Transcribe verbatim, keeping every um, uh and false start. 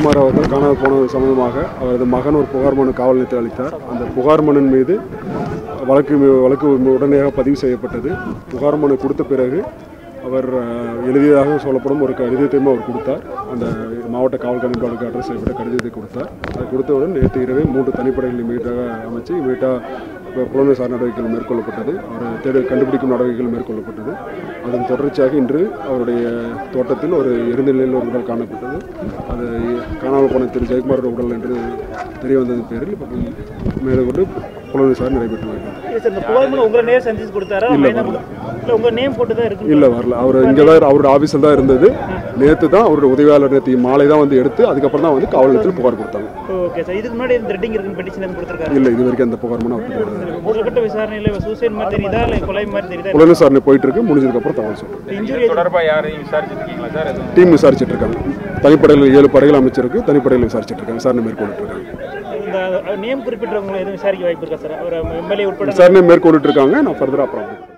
ஜெயக்குமார் அவர்கள் காணாமல் போனது சம்பந்தமாக அவரது மகன் ஒரு புகார் மனு காவல் நிலையத்தில் அளித்தார். அந்த புகார் மனுவின் மீது வழக்கு வழக்கு உடனடியாக பதிவு செய்யப்பட்டது. புகார் மனு கொடுத்த பிறகு அவர் எழுதியதாக சொல்லப்படும் ஒரு கடிதத்தையும் அவர் கொடுத்தார். அந்த மாவட்ட காவல் கண்காணிப்பாளருக்கு அட்ரஸ் செய்யப்பட்ட கடிதத்தை கொடுத்தார். அதை கொடுத்தவுடன் நேற்று இரவே மூன்று தனிப்படைகள் இமீடியட்டாக அமைச்சு இமீடியட்டாக புலன் விசாரணை நடவடிக்கைகள் மேற்கொள்ளப்பட்டது. அவர் தேட கண்டுபிடிக்கும் நடவடிக்கைகள் மேற்கொள்ளப்பட்டது. அதன் தொடர்ச்சியாக இன்று அவருடைய தோட்டத்தில் ஒரு எரிந்த நிலையில் ஒரு உடல் காணப்பட்டது. அது காணாமல் போன திரு ஜெயக்குமாரோட உடல் என்று தெரிய வந்ததன் பேரில் மேற்கொண்டு புலன் விசாரணை நடைபெற்று வருகிறது. இல்லை வரல, அவர் இங்கே தான் அவரோட ஆஃபீஸில் தான் இருந்தது. நேற்று தான் அவரோட உதவியாளர் நேற்று மாலை தான் வந்து எடுத்து அதுக்கப்புறம் தான் வந்து காவல் நிலையத்தில் புகார் கொடுத்தாங்க. இல்லை, இது வரைக்கும் அந்த புகார் மனு புலன் விசாரணை போயிட்டு இருக்கு. முடிஞ்சதுக்கு அப்புறம் தகவல் சொல்றேன். டீம் விசாரிச்சுட்டு இருக்காங்க. தனிப்படையில் ஏழு படைகள் அமைச்சிருக்கு. தனிப்படையில் விசாரிச்சுட்டு இருக்காங்க. விசாரணை மேற்கொண்டு இருக்காங்க. விசாரணை மேற்கொண்டு இருக்காங்க. நான் ஃபர்தரா அப்புறம்